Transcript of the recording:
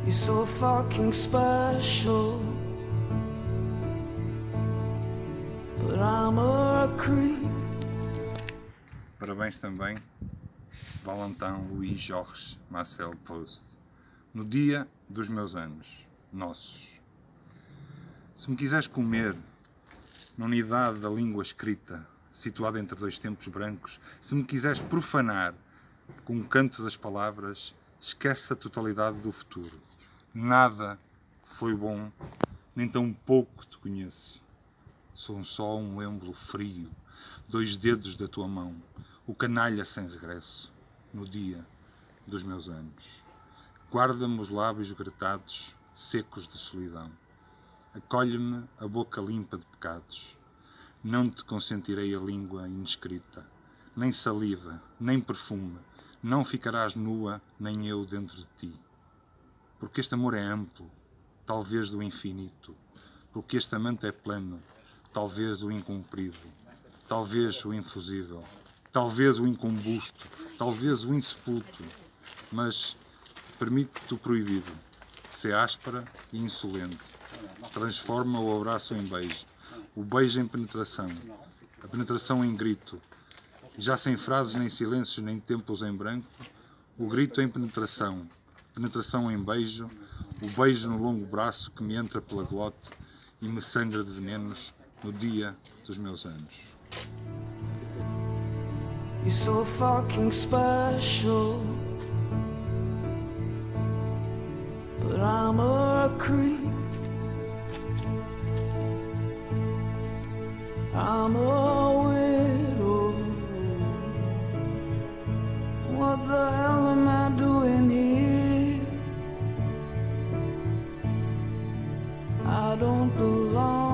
You're so fucking special, but I'm a creep. Parabéns também, Valentin Louis Georges Marcel Proust, no dia dos meus anos, nossos. Se me quiseres comer, na unidade da língua escrita, situada entre dois tempos brancos, se me quiseres profanar com o canto das palavras, esquece a totalidade do futuro. Nada foi bom, nem tão pouco te conheço. Sou só um êmbolo frio, 2 dedos da tua mão, o canalha sem regresso, no dia dos meus anos. Guarda-me os lábios gretados, secos de solidão. Acolhe-me a boca limpa de pecados. Não te consentirei a língua inescrita, nem saliva, nem perfume. Não ficarás nua, nem eu dentro de ti. Porque este amor é amplo, talvez do infinito. Porque este amante é plano, talvez o incumprido. Talvez o infusível. Talvez o incombusto. Talvez o insepulto. Mas permite-te o proibido. Sê áspera e insolente. Transforma o abraço em beijo. O beijo em penetração. A penetração em grito. E já sem frases, nem silêncios, nem tempos em branco, o grito em penetração. Penetração em beijo. O beijo no longo braço que me entra pela glote e me sangra de venenos no dia dos meus anos. You're so fucking special, but I'm a creep. I'm a widow. What the hell am I doing here? I don't belong.